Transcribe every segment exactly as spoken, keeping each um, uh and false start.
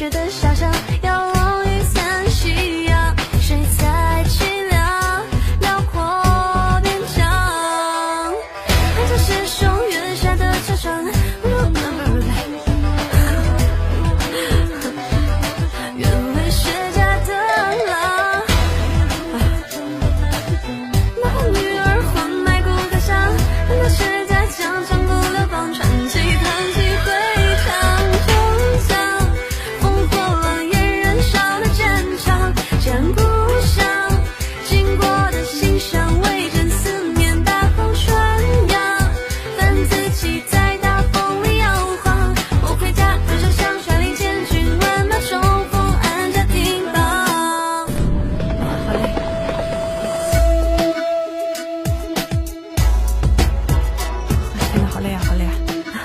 雪的下乡，遥望雨伞夕阳，谁在凄凉辽阔边疆？看着携手月下的车窗，愿为雪家的郎。那皇女儿换麦古开箱，那雪家将长路流芳，传奇弹起回肠，就像烽火狼烟燃烧的战场，战故乡经过的馨香，微阵思念，大风传扬，但自己在大风里摇晃。我回家就像香帅里千军万马，冲锋按下叮当。好嘞。真的好累啊，好累啊！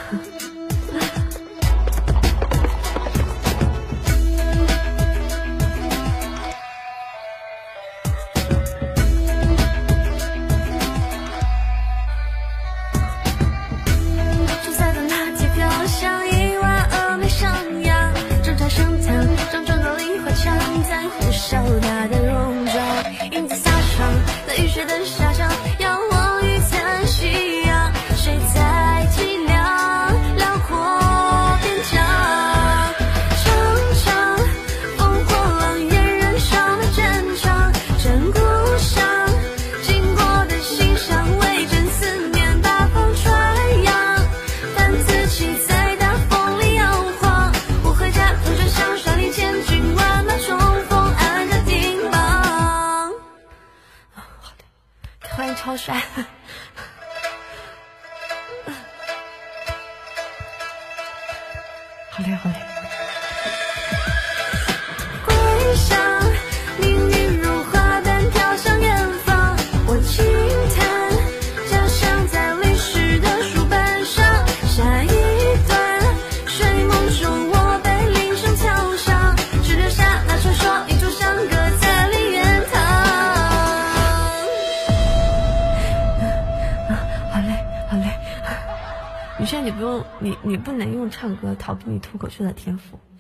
出塞的那铁瓢像一碗峨眉上扬，正茶盛汤，张壮的梨花枪，在呼啸它的戎装，影子洒霜，那雨雪的下乡，遥望雨伞夕阳，谁在凄凉辽阔边疆？长长烽火狼烟燃烧的战场，战故乡经过的馨香，微阵思念，大风传扬，但自己在大风里摇晃。我回家就像香帅里千军万马，冲锋按下叮当。啊，好的，欢迎超帅。好累好累。归乡，命运如花瓣飘向远方。我轻叹家乡在历史的书本上，下一段睡梦中我被铃声敲响，只留下那传说一炷香搁在梨园堂。啊，好累好累。女生你不用，你你不能用唱歌逃避你脱口秀的天赋。